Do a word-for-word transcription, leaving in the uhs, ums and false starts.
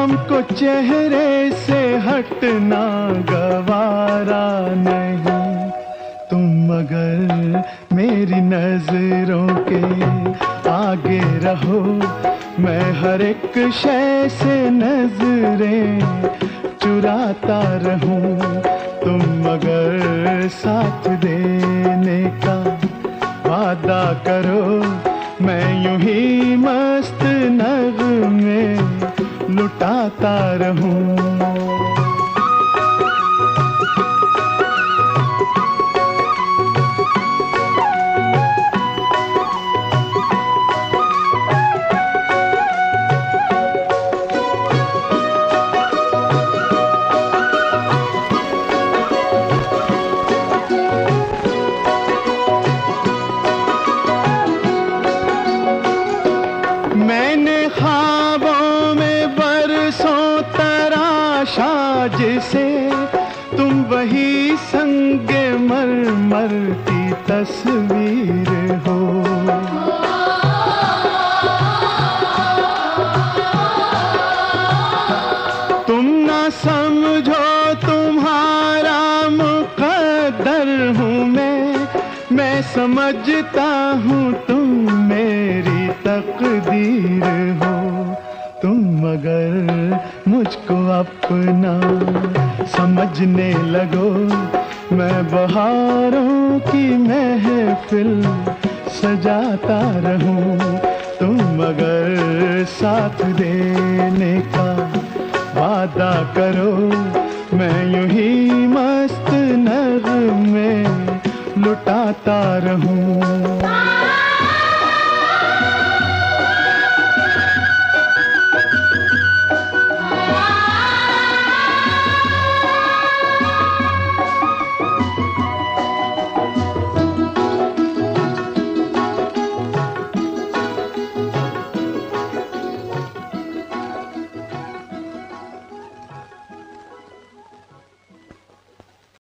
हमको चेहरे से हटना गवारा नहीं। तुम अगर मेरी नजरों के आगे रहो, मैं हर एक शय से नजरें चुराता रहूं। तुम अगर साथ देने का वादा करो, मैं यूं ही मस्त नगमे लुटाता रहूं। मैंने ख्वाबों में बरसों तराशा जिसे, तुम वही संगे मरमर की तस्वीर हो। तुम ना समझो तुम्हारा मुकद्दर हूँ मैं, मैं समझता हूँ तुम मेरी तकदीर हो। तुम अगर मुझको अपना समझने लगो, मैं बहारों की महफिल सजाता रहूं। तुम अगर साथ देने का वादा करो, मैं यूं ही मस्त नगमे लुटाता रहूं।